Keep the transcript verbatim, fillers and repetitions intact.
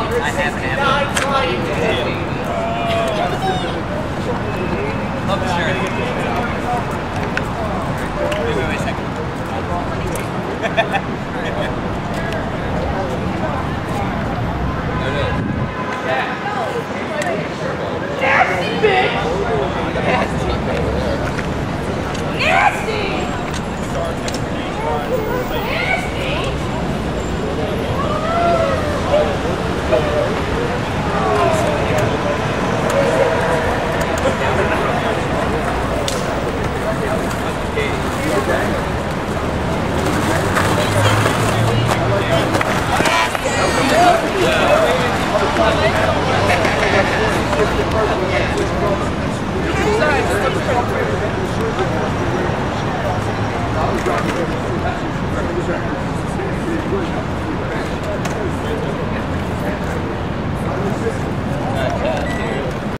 I have an apple. Love the shirt. Wait, wait, wait a second.